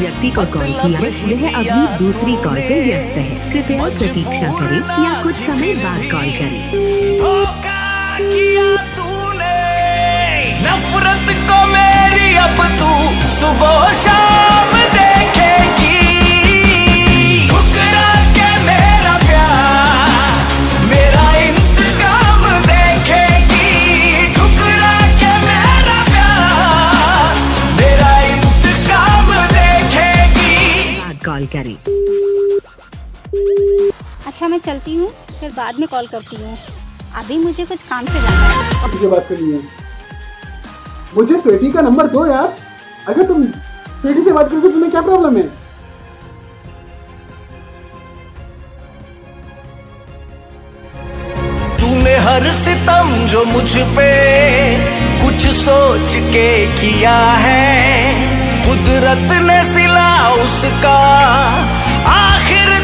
व्यक्ति को कॉल किया है वह अभी दूसरी कॉल पे व्यस्त है। कृपया प्रतीक्षा करें या कुछ समय बाद कॉल करें। धोखा किया तूने, नफरत को मेरी अब तू सुबह शाम देखेगी। ठुकरा के मेरा प्यार मेरा इंतकाम देखेगी। ठुकरा के मेरा प्यार मेरा इंतकाम देखेगी। कॉल करें। अच्छा मैं चलती हूँ, फिर बाद में कॉल करती हूँ। अभी मुझे कुछ काम से जाना है। मुझे बात करनी है। मुझे स्वीटी का नंबर दो यार। अगर तुम स्वीटी से बात करोगे तुम्हें क्या प्रॉब्लम है? तूने हर सितम जो मुझ पे कुछ सोच के किया है, कुदरत ने सिला उसका आखिर